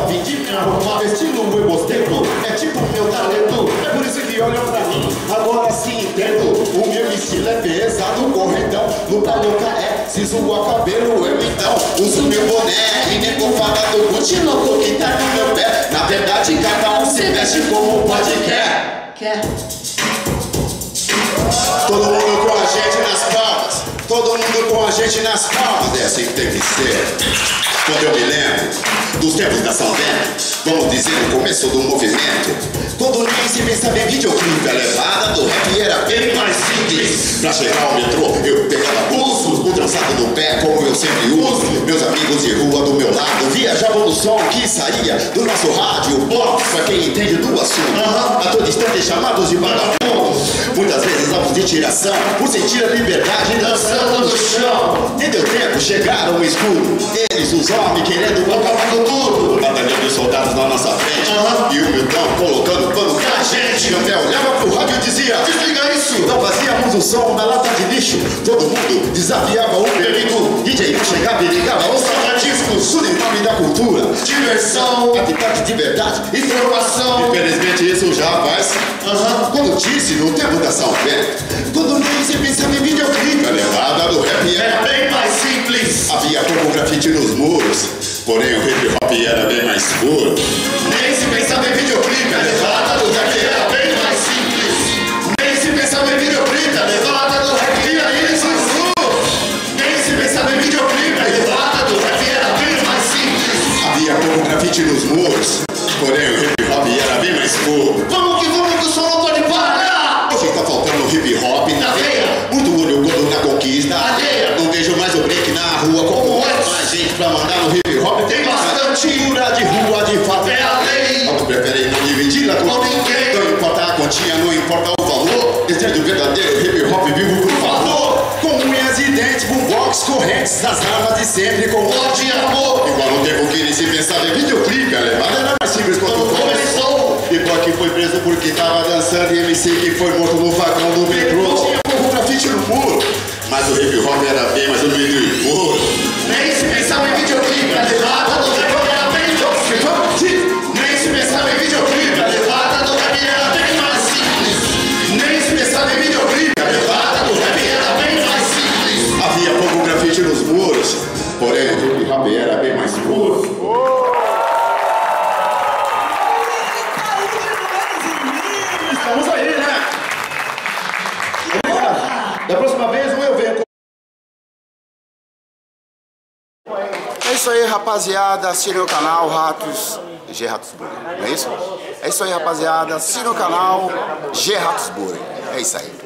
vim de carro, estilo eu bosteco, é tipo meu talento, é por isso que olham pra mim, agora sim entendo. O meu estilo é pesado, correntão, luta louca é, se zoar cabelo eu então uso meu boné, e nego fala do Gucci louco que tá no meu pé. Na verdade cada um se mexe como pode quer. Todo mundo com a gente nas palmas, todo mundo com a gente nas palmas, é assim que tem que ser. Quando eu me lembro dos tempos da São Bento, vamos dizer no começo do movimento, quando nem se pensava em videoclipe, a levada do rap era bem mais simples. Pra chegar ao metrô eu pegava pulsos, o trançado do pé como eu sempre uso. Meus amigos de rua do meu lado viajavam no som que saía do nosso rádio box, pra quem entende do assunto. A todo instante chamados de vagabundos, muitas vezes alvos de tiração, por sentir a liberdade dançando no chão. Nem deu tempo, chegaram o escuro, eles os homens querendo acabando tudo, batalhando os soldados na nossa frente, e o Milton colocando pano pra gente. Eu até olhava pro rádio e dizia, desliga isso. Então fazíamos o som da lata de lixo, todo mundo desafiava o perigo. DJ chegava e ligava os salvadiscos, tudo em nome da cultura, diversão, atividade de verdade, informação. Infelizmente isso já faz quando disse no tempo da São Bento, quando nem se pensava em videoclipe, a levada do rap era bem mais simples. Havia pouco grafite nos muros, porém o hip hop era bem mais puro. Nem se pensava em videoclipe, a levada do rap era bem mais simples. Nem se pensava em videoclipe, a levada do rap era bem mais puro. Nem se pensava em videoclipe, a levada do rap era bem mais simples. Havia pouco grafite nos muros, porém o hip hop era bem mais puro. Vamos que o som não pode parar. Hoje tá faltando hip hop na veia, muito olho gordo na conquista alheia. Não vejo mais o break na rua como antes. Mais gente pra mandar no hip hop tem bastante. Cultura de rua de fato é a lei. Auto prefere não dividi-la com ninguém. Não importa a quantia, não importa o valor. Esse é do verdadeiro hip hop vivo por favor. Com unhas e dentes, boombox, correntes, das armas de sempre com ódio e amor. Igual no tempo que nem se pensava em videoclipe, a levada era mais simples quando começou. Igual que foi preso porque tava dançando e MC que foi morto no vagão do metrô. Tinha pouco grafite no muro, mas o hip hop era bem mais humilde e puro. Nem se pensava em videoclipe, a levada do rap era bem simples. Nem se pensava em videoclipe, a levada do rap era bem mais simples. Nem se pensava em videoclipe, a levada do rap era bem mais simples. Havia pouco grafite nos muros, porém o hip hop era bem mais puro. Estamos aí, né? Da próxima vez ou eu venho. É isso aí, rapaziada. Assine o canal Ratos G Ratos Burger. Não é isso? É isso aí, rapaziada. Assine o canal G Ratos Burger. É isso aí.